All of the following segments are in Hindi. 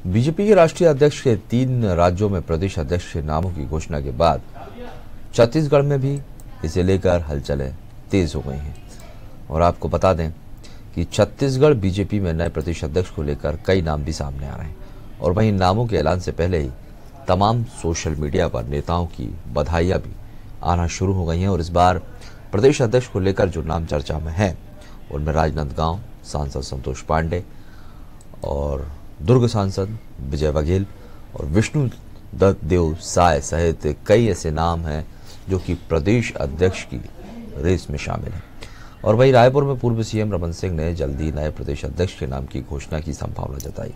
बीजेपी के राष्ट्रीय अध्यक्ष के 3 राज्यों में प्रदेश अध्यक्ष के नामों की घोषणा के बाद छत्तीसगढ़ में भी इसे लेकर हलचलें तेज हो गई हैं। और आपको बता दें कि छत्तीसगढ़ बीजेपी में नए प्रदेश अध्यक्ष को लेकर कई नाम भी सामने आ रहे हैं। और वहीं नामों के ऐलान से पहले ही तमाम सोशल मीडिया पर नेताओं की बधाइयां भी आना शुरू हो गई हैं। और इस बार प्रदेश अध्यक्ष को लेकर जो नाम चर्चा में हैं उनमें राजनांदगांव सांसद संतोष पांडे और दुर्ग सांसद विजय बघेल और विष्णु दत्त देव साय सहित कई ऐसे नाम हैं जो कि प्रदेश अध्यक्ष की रेस में शामिल हैं। और वहीं रायपुर में पूर्व सीएम रमन सिंह ने जल्दी नए प्रदेश अध्यक्ष के नाम की घोषणा की संभावना जताई।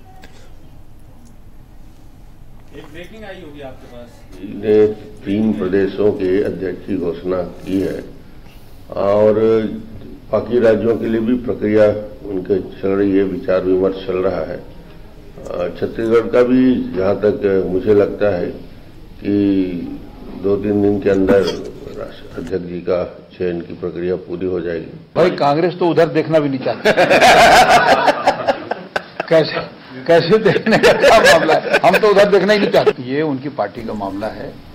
एक ब्रेकिंग आई होगी आपके पास। ने 3 प्रदेशों के अध्यक्ष की घोषणा की है और बाकी राज्यों के लिए भी प्रक्रिया उनके चल रही है, विचार विमर्श चल रहा है। छत्तीसगढ़ का भी जहां तक मुझे लगता है कि 2-3 दिन के अंदर अध्यक्ष जी का चयन की प्रक्रिया पूरी हो जाएगी। भाई कांग्रेस तो उधर देखना भी नहीं चाहती। कैसे देखने का क्या मामला है? हम तो उधर देखना ही नहीं चाहते। ये उनकी पार्टी का मामला है।